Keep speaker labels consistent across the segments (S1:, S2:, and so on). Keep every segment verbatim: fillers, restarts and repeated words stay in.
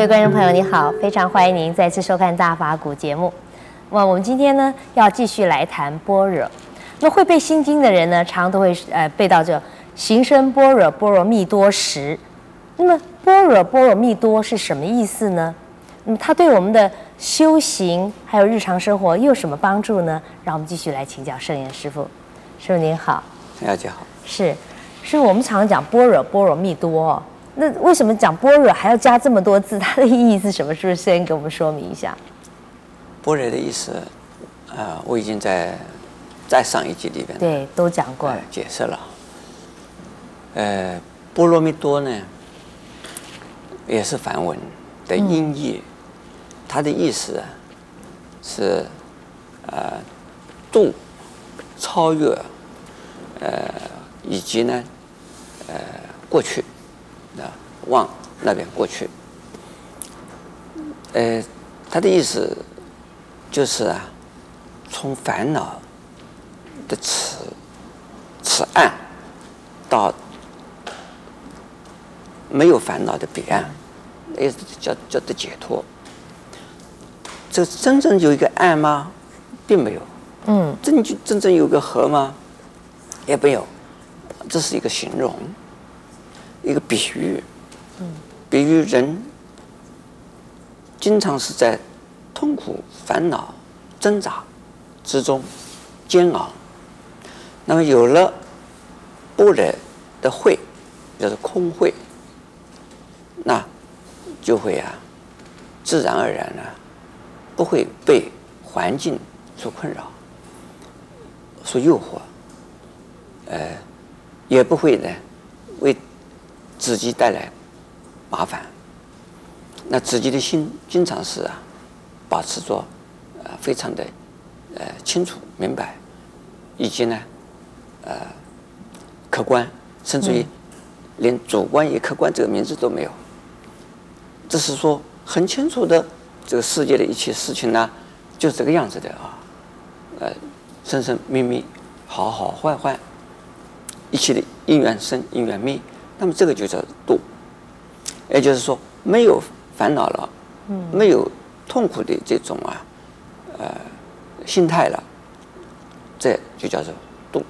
S1: 各位观众朋友，你好，非常欢迎您再次收看《大法古》节目。那么我们今天呢，要继续来谈般若。那会背心经的人呢，常常都会呃背到这“行深般若波罗蜜多时”。那么般若波罗蜜多是什么意思呢？那么它对我们的修行还有日常生活又有什么帮助呢？让我们继续来请教圣严师父。师父您好。
S2: 大家好。
S1: 是，师父，我们常常讲般若波罗蜜多哦。那为什么讲般若还要加这么多字？它的意义是什么？是不是先给我们说明一下？
S2: 般若的意思，呃，我已经在在上一集里边
S1: 对都讲过了、
S2: 呃、解释了。呃，波罗蜜多呢，也是梵文的音译，嗯、它的意思啊是呃度、超越，呃以及呢呃过去。啊，往那边过去。呃，他的意思就是啊，从烦恼的此此岸到没有烦恼的彼岸，也叫叫的解脱。这真正有一个岸吗？并没有。嗯。真就真正有个河吗？也没有。这是一个形容。一个比喻，比喻人经常是在痛苦、烦恼、挣扎之中煎熬。那么有了般若的慧，就是空慧，那就会啊，自然而然呢、啊，不会被环境所困扰、所诱惑，呃，也不会呢为自己带来麻烦，那自己的心经常是啊，保持着呃非常的呃清楚明白，以及呢呃客观，甚至于连主观与客观这个名字都没有。这是说很清楚的，这个世界的一切事情呢，就是这个样子的啊，呃生生灭灭，好好坏坏，一切的因缘生因缘灭。那么这个就叫度，也就是说没有烦恼了，嗯，没有痛苦的这种啊，呃，心态了，这就叫做度。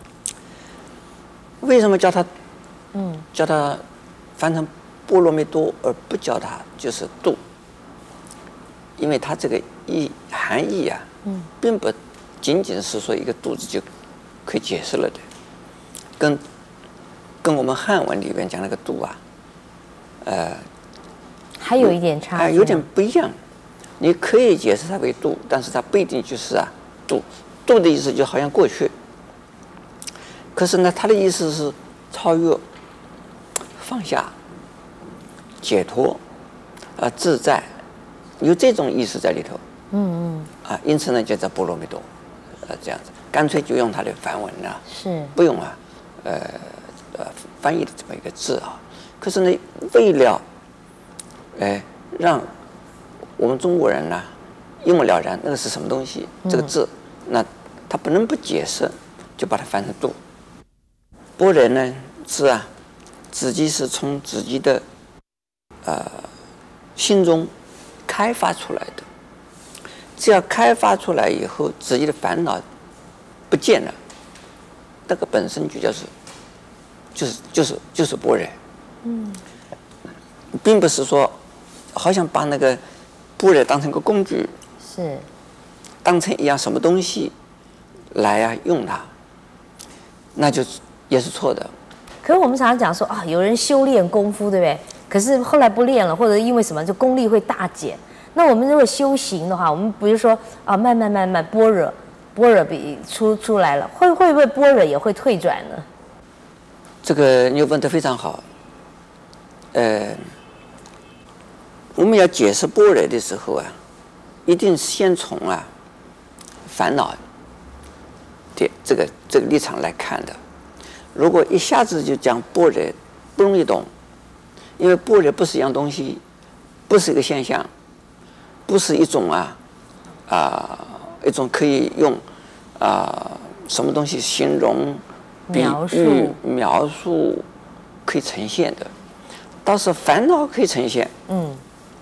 S2: 为什么叫它，嗯，叫它翻成波罗蜜多，而不叫它就是度？因为它这个意含义啊，嗯，并不仅仅是说一个度字就可以解释了的，跟。跟我们汉文里边讲那个度啊，呃，
S1: 还有一点差距、
S2: 呃，有点不一样。你可以解释它为度，但是它不一定就是啊度。度的意思就好像过去，可是呢，它的意思是超越、放下、解脱、啊、呃、自在，有这种意思在里头。嗯嗯。啊，因此呢，就叫波罗蜜多，呃，这样子，干脆就用它的梵文啊，
S1: 是不
S2: 用啊，呃。呃，翻译的这么一个字啊，可是呢，为了，哎，让我们中国人呢一目了然，那个是什么东西，这个字，那他不能不解释，就把它翻成度。般若呢是啊，自己是从自己的呃心中开发出来的，只要开发出来以后，自己的烦恼不见了，那个本身就叫是。就是就是就是般若，嗯，并不是说，好像把那个般若当成个工具，
S1: 是，
S2: 当成一样什么东西来啊用它，那就也是错的。
S1: 可是我们常常讲说啊，有人修炼功夫，对不对？可是后来不练了，或者因为什么，就功力会大减。那我们如果修行的话，我们比如说啊，慢慢慢慢般若，般若比出出来了，会会不会般若也会退转呢？
S2: 这个你问得非常好，呃，我们要解释般若的时候啊，一定先从啊烦恼的这个这个立场来看的。如果一下子就讲般若，不容易懂，因为般若不是一样东西，不是一个现象，不是一种啊啊、呃、一种可以用啊、呃、什么东西形容。比喻描述可以呈现的，倒是烦恼可以呈现。嗯，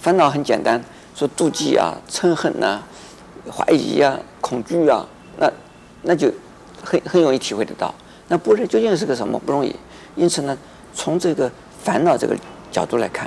S2: 烦恼很简单，说妒忌啊、嗔恨呐、怀疑啊、恐惧啊，那那就很很容易体会得到。那般若究竟是个什么？不容易。因此呢，从这个烦恼这个角度来看，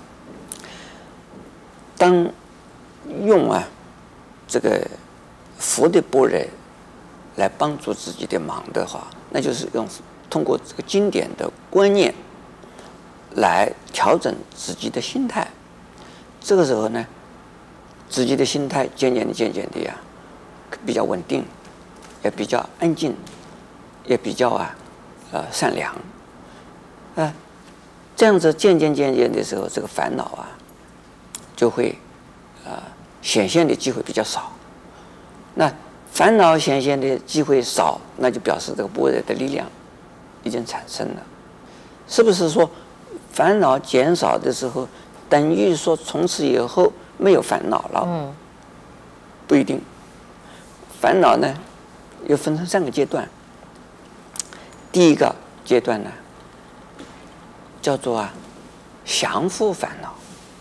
S2: 当用啊这个佛的般若来帮助自己的忙的话，那就是用通过这个经典的观念来调整自己的心态。这个时候呢，自己的心态渐渐的、渐渐的呀，比较稳定，也比较安静，也比较啊，呃，善良，啊、呃，这样子渐渐渐渐的时候，这个烦恼啊，就会啊、呃、显现的机会比较少。那烦恼显现的机会少，那就表示这个般若的力量已经产生了。是不是说烦恼减少的时候，等于说从此以后没有烦恼了？嗯，不一定。烦恼呢，又分成三个阶段。第一个阶段呢，叫做啊降伏烦恼。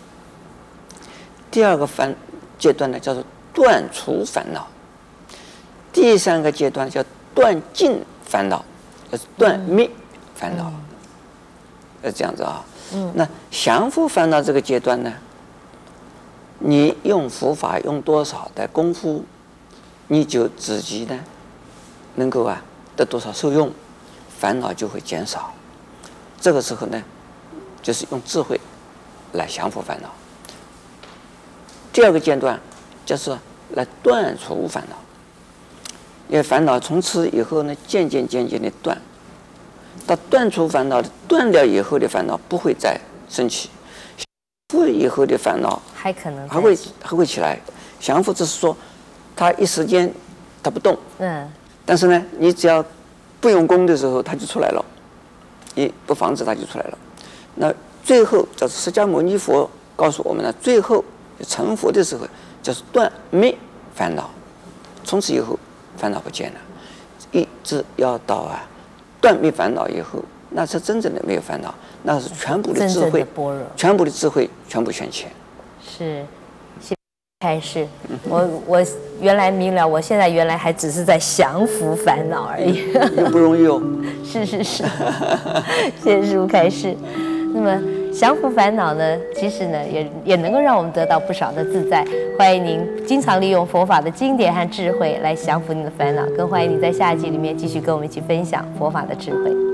S2: 第二个烦阶段呢，叫做断除烦恼。第三个阶段叫断尽烦恼，就是断灭烦恼。呃，这样子啊。嗯。那降伏烦恼这个阶段呢，你用佛法用多少的功夫，你就自己呢能够啊得多少受用，烦恼就会减少。这个时候呢，就是用智慧来降伏烦恼。第二个阶段就是来断除烦恼，因为烦恼从此以后呢，渐渐渐渐的断，到断除烦恼的断掉以后的烦恼不会再升起，降伏以后的烦恼
S1: 还可能
S2: 还会还会起来。降伏只是说，它一时间它不动，嗯，但是呢，你只要不用功的时候，它就出来了，你不防止它就出来了。那最后就是释迦牟尼佛告诉我们呢，最后成佛的时候就是断灭烦恼，从此以后烦恼不见了，一直要到啊断灭烦恼以后，那是真正的没有烦恼，那是全部的智慧，全部的智慧全部现前。
S1: 是，谢谢开示。我我原来明了，我现在原来还只是在降服烦恼而已，
S2: 也不容易哦。
S1: 是是是，谢谢师父开示。那么降服烦恼呢，其实呢也也能够让我们得到不少的自在。欢迎您经常利用佛法的经典和智慧来降服您的烦恼，更欢迎您在下一集里面继续跟我们一起分享佛法的智慧。